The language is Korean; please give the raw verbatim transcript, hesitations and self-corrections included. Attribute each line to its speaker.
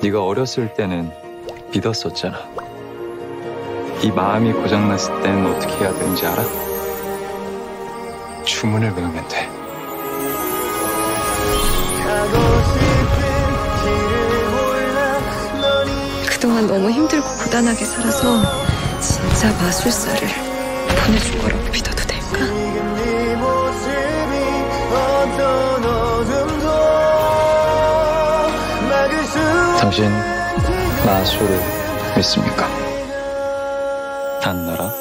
Speaker 1: 네가 어렸을 때는 믿었었잖아. 이 마음이 고장났을 땐 어떻게 해야 되는지 알아? 주문을 외우면 돼.
Speaker 2: 그동안 너무 힘들고 고단하게 살아서 진짜 마술사를 보내준 거라고 믿어도 될까?
Speaker 1: 당신 마술을 믿습니까? 안나라?